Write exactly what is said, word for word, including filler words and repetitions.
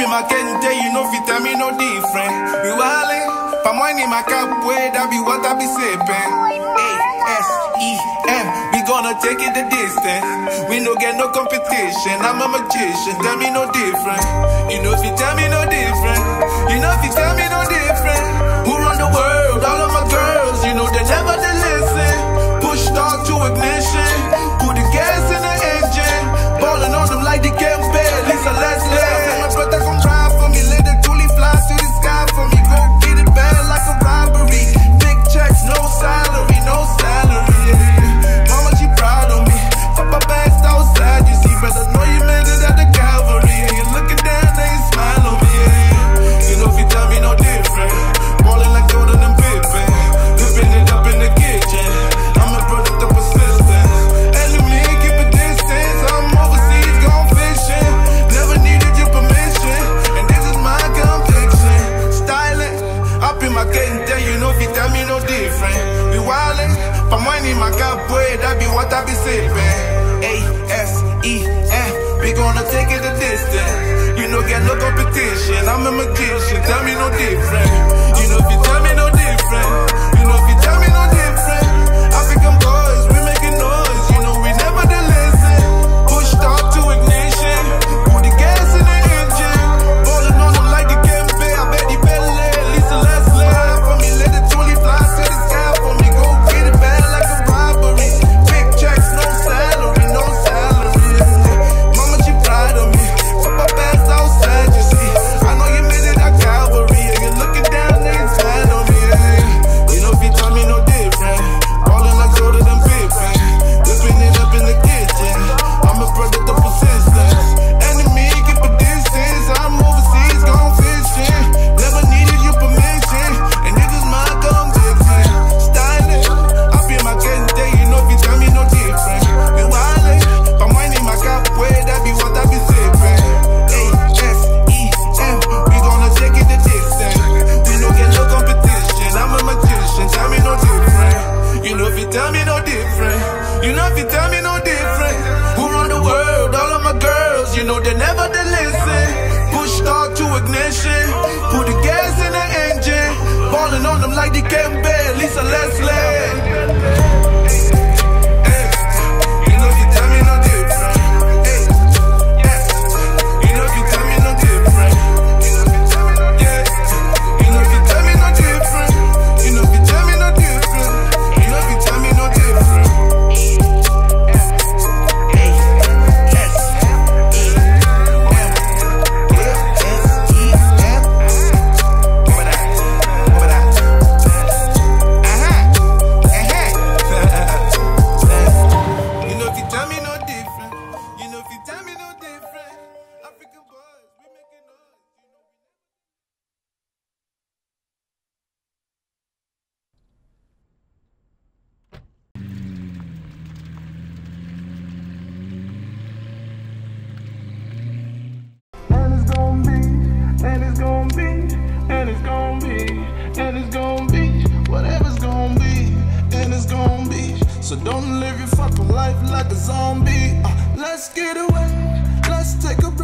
in my kente, you know, fit tell me no different. We wildin', pa money my cap way, that be what I be sippin'. A S E M, we gonna take it the distance. We no get no competition, I'm a magician, tell me no different. You know, if you tell me no different, you know, if you tell me no different. Who run the world? All of my girls, you know, they never they listen. Push start to ignition, put the gas in the engine. Ballin' on them like they can't bear, Lisa, let's live. My brother gon' ride for me, let the truly fly to the sky for me. Go get it bad like a robbery. Big checks, no salary, no salary. Yeah. Mama, she proud of me. Fuck my bags outside, you see, better know you made it at the Calvary. And you looking down, they ain't smile on me. Yeah. You know if you tell me no different, ballin' like Jordan and Pippen, whipping it up in the kitchen. I'm a product of persistence. Enemy, keep a distance. I'm overseas, gone fishing. Never needed your permission, and this is my conviction. Styling, up in my kente, you know if you tell me no different. We wildin', pa money my cap way, that be what I be sippin'. A S E M, we gonna take it a distance. You know get no competition, I'm a magician, tell me no different. You know if you tell me no different, you know if you tell me no different. African boys, we making noise, you know we never did listen. Push start to ignition, put the gas in the engine. Ballin' on them like the Kempe, I bet he better let Lisa, let's live for me, let the truly fly to the sky for me. Go get it bad like a robbery. Big checks, no salary, no salary. Mama, she proud of me. Fuck my bags outside, you see. I know you made it at Calvary, and you're looking down, they ain't smile on me. Yeah. You know if you tell me no different, ballin' like Jordan and Pippen, whipping it up in the kitchen. I'm a product of persistence. Enemy, keep a distance. I'm overseas, gone fishing. Never needed your permission, and this is my conviction. Styling, up in my kente, you know if you tell me no different. We wildin', pa money my cap way, that be what I be sippin'. A S E M, we gonna take it the distance. We no get no competition, I'm a magician, tell me no different. You know if you tell me no different, you know if you tell me no different. Who run the world? All of my girls, you know they never they listen. Push start to ignition, put the gas in the engine. Ballin' on them like they can't bear, Lisa, let's live. Hey, you know if you tell me no different. Hey, yes, you know if you tell me no different. Yeah, you know if you tell me no different. You know if you tell me no different. You know if you tell me no different. You know if you tell me no different. You know if you tell me no different. African boys, we making noise. And it's gonna be, and it's gonna be, and it's gonna be, and it's gonna be, whatever's gonna be, and it's gonna be. So don't live your fucking life like a zombie. Uh, let's get away, let's take a break.